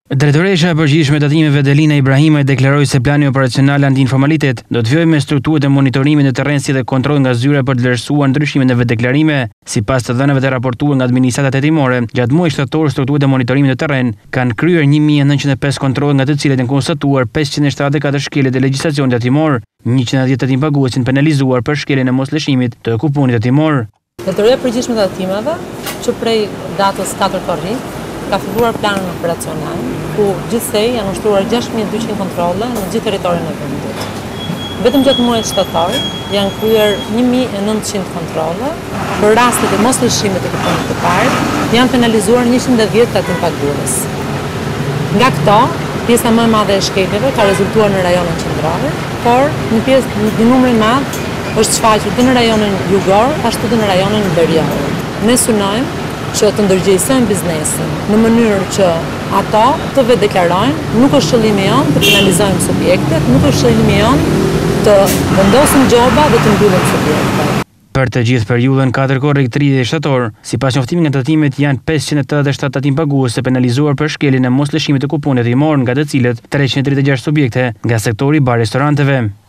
Drejtoresha e përgjithshme e tatimeve Delina Ibrahimaj deklaroi se plani operacional anti-informalitet do të vijojë me strukturët e monitorimit në terren si dhe kontroll nga zyra për të vlerësuar ndryshimet në vetëdeklarime. Sipas të dhënave të raportuar nga administratat hetimore, gjatë muajit shtator strukturët e monitorimit në terren kanë kryer 1905 kontrolle nga të cilat janë konstatuar 574 shkelje të legjislacionit hetimor, 110 tatim paguesin penalizuar për shkeljen e moslëshimit të kuponit hetimor. Drejtoria e përgjithshme të tatimeve që prej datës 4 korrik ka filluar planin operacional, ku gjithsej janë ushtruar 6200 kontrolle në gjithë territorin e vendit. Vetëm gjatë muajit shtator janë kryer 1900 kontrolle, për rastet e moslëshimit të kuponit të parë janë penalizuar 110 tatim pagues. Nga këto, pjesa më e madhe e shkeljeve ka rezultuar në rajonin qendror, por një numër i madh është shfaqur dhe në rajonin jugor, ashtu dhe në rajonin verior. Ne synojmë që të ndërgjegjësojmë biznesin në mënyrë që ato të vetëdeklarojnë, nuk është qëllimi jon të penalizojmë subjektet, nuk është qëllimi jon të vendosim gjoba dhe të mbyllim subjektet. Për të gjithë periudhën 4 korrik 30 shtator, sipas njoftimit nga tatimet janë 587 tatim paguese penalizuar për shkeljen e moslëshimit të kuponit hetimor, nga të cilët 336 subjekte nga sektori bar restoranteve.